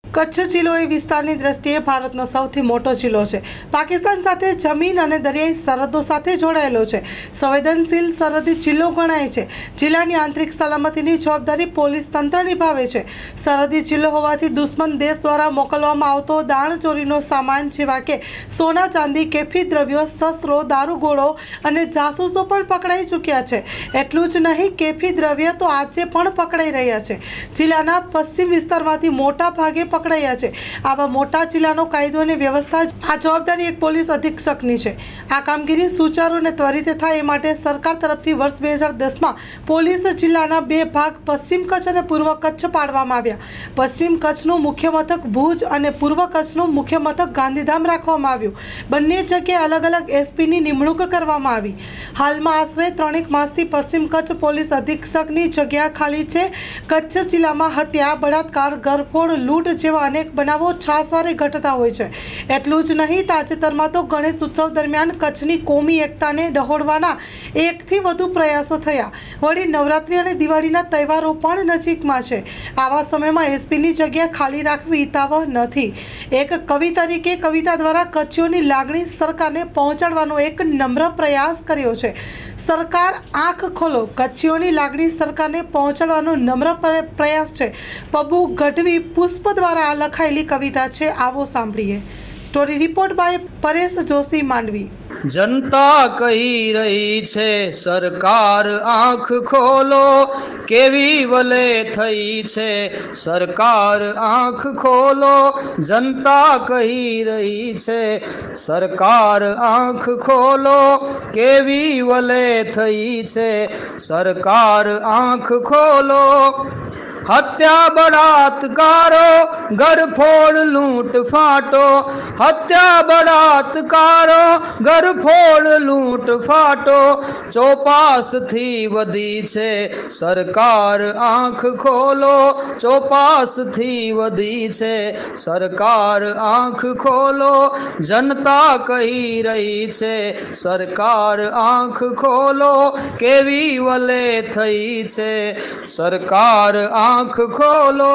કચ્છ જિલ્લો એ વિસ્તારની દ્રષ્ટિએ ભારતનો સૌથી મોટો જિલ્લો છે। પાકિસ્તાન સાથે જમીન અને દરિયાઈ સરહદો સાથે જોડાયેલો છે। સંવેદનશીલ સરહદી જિલ્લો ગણાય છે। જિલ્લાની આંતરિક સલામતીની જવાબદારી પોલીસ તંત્ર નિભાવે છે। સરહદી જિલ્લો હોવાથી દુશ્મન દેશ દ્વારા મોકલવામાં આવતો દાણચોરીનો સામાન જેવા કે સોના ચાંદી, કેફી દ્રવ્યો, શસ્ત્રો, દારૂગોળો અને જાસૂસો પણ પકડાઈ ચૂક્યા છે। એટલું જ નહીં, કેફી દ્રવ્ય તો આજે પણ પકડાઈ રહ્યા છે। જિલ્લાના પશ્ચિમ વિસ્તારમાંથી મોટા ભાગે પકડાયા છે। આવા મોટા જિલ્લાનો કાયદો અને વ્યવસ્થા આ જવાબદારી એક પોલીસ અધિક્ષકની છે। આ કામગીરી સુચારુ અને ત્વરિત થાય એ માટે સરકાર તરફથી વર્ષ 2010માં પોલીસ જિલ્લાના બે ભાગ પશ્ચિમ કચ્છ અને પૂર્વ કચ્છ પાડવામાં આવ્યા। પશ્ચિમ કચ્છનું મુખ્ય મથક ભુજ અને પૂર્વ કચ્છનું મુખ્ય મથક ગાંધીધામ રાખવામાં આવ્યું। બંને જગ્યાએ અલગ અલગ એસપીની નિમણૂક કરવામાં આવી। હાલમાં આશરે 3 માસથી પશ્ચિમ કચ્છ પોલીસ અધિક્ષકની જગ્યા ખાલી છે। કચ્છ જિલ્લામાં હત્યા, બળાત્કાર, ગરફોડ, લૂંટ જેવા અનેક બનાવો છાસવારે ઘટતા હોય છે। એટલું જ નહીં, તાજેતરમાં તો ગણેશ ઉત્સવ દરમિયાન કચ્છની કોમી એકતાને ડહોળવાના 1થી વધુ પ્રયાસો થયા। વળી નવરાત્રિ અને દિવાળીના તહેવારો પણ નજીકમાં છે। આવા સમયમાં એસપીની જગ્યા ખાલી રાખવી હિતાવહ નથી। એક કવિ તરીકે કવિતા દ્વારા કચ્છીઓની લાગણી સરકારને પહોંચાડવાનો એક નમ્ર પ્રયાસ કર્યો છે। સરકાર આંખ ખોલો, કચ્છીઓની લાગણી સરકારને પહોંચાડવાનો નમ્ર પ્રયાસ છે। પબુ ગઢવી પુષ્પ દ્વારા આ લખાયેલી કવિતા છે। આવો સાંભળીએ। Story report by Paresh Joshi Mandvi. जनता कही रही छे सरकार आँख खोलो, केवी वले थई छे सरकार आँख खोलो। जनता कही रही छे सरकार आँख खोलो, केवी वले थई छे सरकार आँख खोलो। हत्या बलात्कारो, गरफोड़ लूट फाटो, हत्या बलात्कारो, गरफोड़ लूट फाटो। चौपास थी वधी छे सरकार आँख खोलो, चौपास थी वधी छे सरकार आँख खोलो। जनता कही रही छे सरकार आँख खोलो, केवी वले थई छे सरकार आँख खोलो।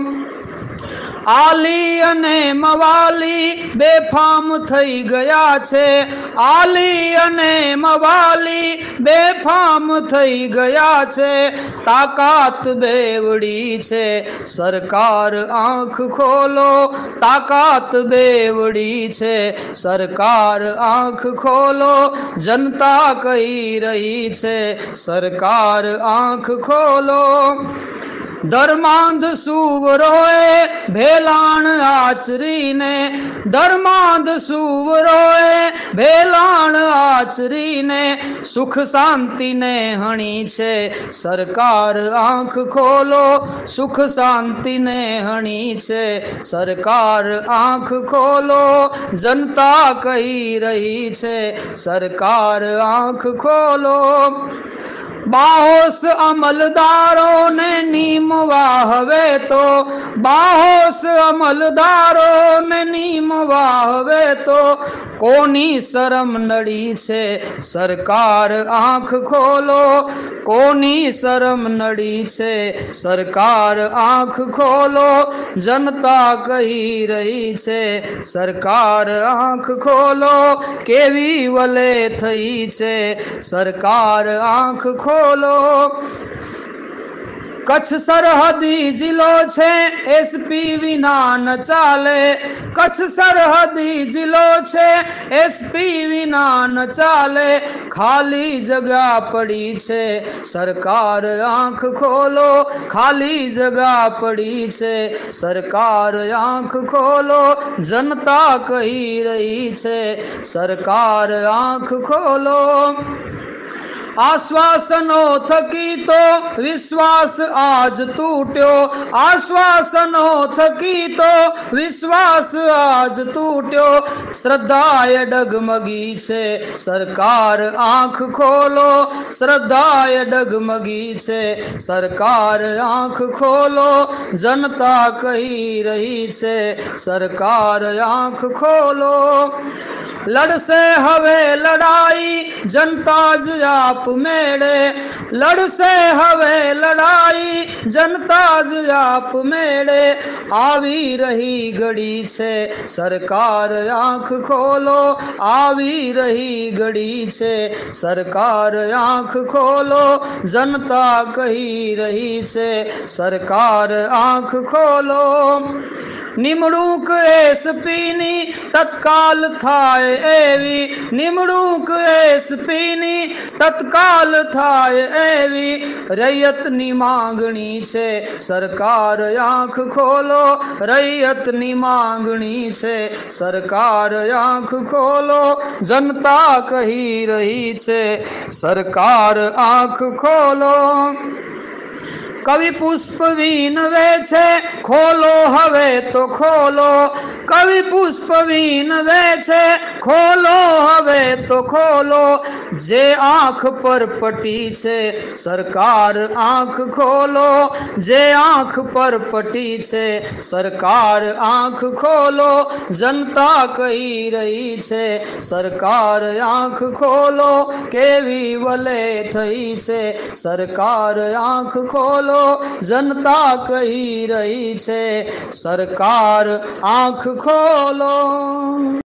आली अने मवाली बेफाम थई गया छे, आली अने मवाली बेफाम थई गया छे। ताकात बेवड़ी छे सरकार आँख खोलो, ताकात बेवड़ी छे सरकार आँख खोलो। जनता कही रही छे सरकार आँख खोलो। धर्मांध सुवरोए भेलाण आचरी ने, धर्मांध सुवरोए भेलाण आचरी ने। सुख शांति ने हणी छे सरकार आँख खोलो, सुख शांति ने हणी छे सरकार आँख खोलो। जनता कही रही छे सरकार आँख खोलो। बाहोश अमलदारों ने नीमवा हवे तो, बाहोश अमलदारों ने नीमवा हवे तो। कोनी शरम नड़ी छे सरकार आँख खोलो, कोनी शरम नड़ी छे सरकार आँख खोलो। जनता कही रही छे सरकार आँख खोलो, केवी वले थई छे सरकार आँख खोलो। कच्छ सरहदी जिलो छे एसपी विना न चाले, कच्छ सरहदी जिलो छे एसपी विना न चाले। खाली जगह पड़ी छे सरकार आँख खोलो, खाली जगह पड़ी छे सरकार आँख खोलो। जनता कही रही छे सरकार आँख खोलो। आश्वासनों थकी तो विश्वास आज टूट्यो, आश्वासनों थकी तो विश्वास आज टूट्यो। श्रद्धाए डगमगी छे सरकार आँख खोलो, श्रद्धाए डगमगी छे सरकार आँख खोलो। जनता कही रही छे सरकार आँख खोलो। લડશે હવે લડાઈ જનતા જ આપમેળે, લડશે હવે લડાઈ જનતા જ આપમેળે, આવી રહી ઘડી છે સરકાર આંખ ખોલો, આવી રહી ઘડી છે સરકાર આંખ ખોલો, જનતા કહી રહી છે સરકાર આંખ ખોલો. નિમણૂક એસપીની તત્કાલ થાય એવી, નિમણૂક એસપીની તત્કાલ થાય એવી, રૈયતની માંગણી છે સરકાર આંખ ખોલો, રૈયતની માંગણી છે સરકાર આંખ ખોલો, જનતા કહી રહી છે સરકાર આંખ ખોલો. કવિ પુષ્પ વિનવે છે ખોલો હવે તો ખોલો, કવિ પુષ્પ વિનવે છે ખોલો હવે તો ખોલો, જે આંખ પર પટી છે સરકાર આંખ ખોલો, જે આંખ પર પટી છે સરકાર આંખ ખોલો, જનતા કહી રહી છે સરકાર આંખ ખોલો, કેવી વલે થઈ છે સરકાર આંખ ખોલો, જનતા કહી રહી છે સરકાર આંખ ખોલો.